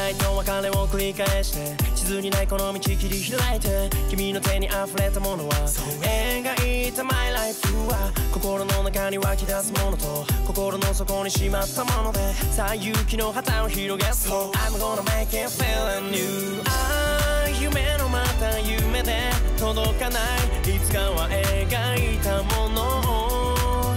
愛と別れを繰り返して地図にないこの道切り開いて君の手に溢れたものは描いた My life は心の中に湧き出すものと心の底にしまったものでさあ勇気の旗を広げそう I'm gonna make it feel new 夢のまた夢で届かないいつかは描いたものを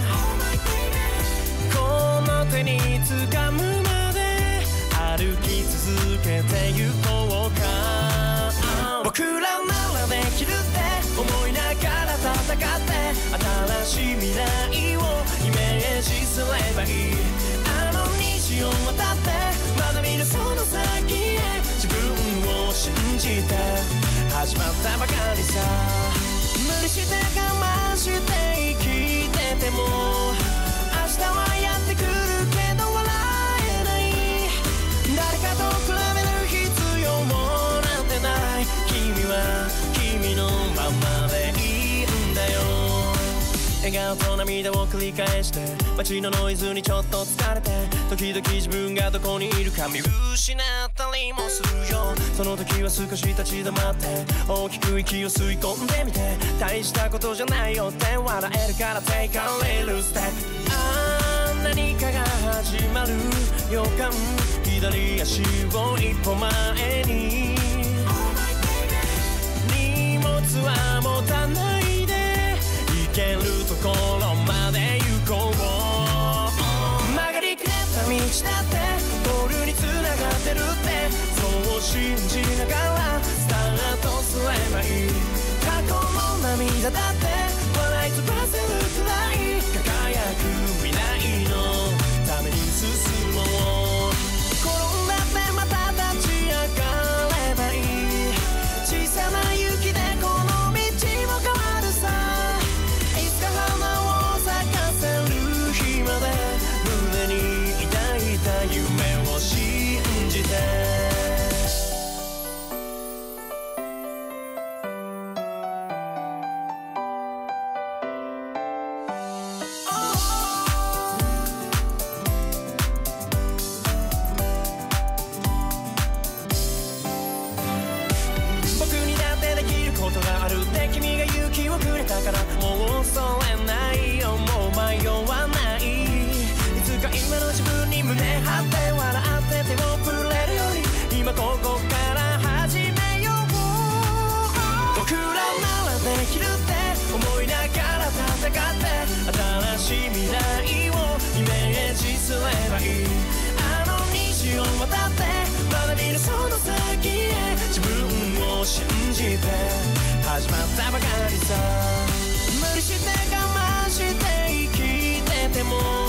この手に掴むまで歩き続けてゆこうか僕らならできるって思いながら戦って新しい未来をイメージすればいいあの虹を渡ってまだ見るその先へ自分を信じて始まったばかりさ無理して我慢して生きてても明日はやってくるけど笑えない誰かと比べる必要もなんてない君は君のままでいいんだよ笑顔と涙を繰り返して街のノイズにちょっと疲れて時々自分がどこにいるか見失ったりもするよその時は少し立ち止まって大きく息を吸い込んでみて大したことじゃないよって笑えるから Take a little step 何かが始まる予感左足を一歩前に荷物は持たないで行けるところまで行こう曲がりくねった道だってゴールに繋がってるってそう信じながらスタートすればいい過去の涙だって笑い飛ばせるくらい輝く未来のために進もう転んだってまた立ち上がればいい小さな雪でこの道も変わるさいつか花を咲かせる日まで胸に抱いた夢を信じてことがあるって君が勇気をくれたからもう恐れないよもう迷わないいつか今の自分に胸張って笑って手を振れるように今ここから始めよう僕らならできるって思いながら戦って新しい未来をイメージすればいいあの虹を渡ってまだ見るその先へ自分を信じて始まったばかりさ無理して我慢して生きてても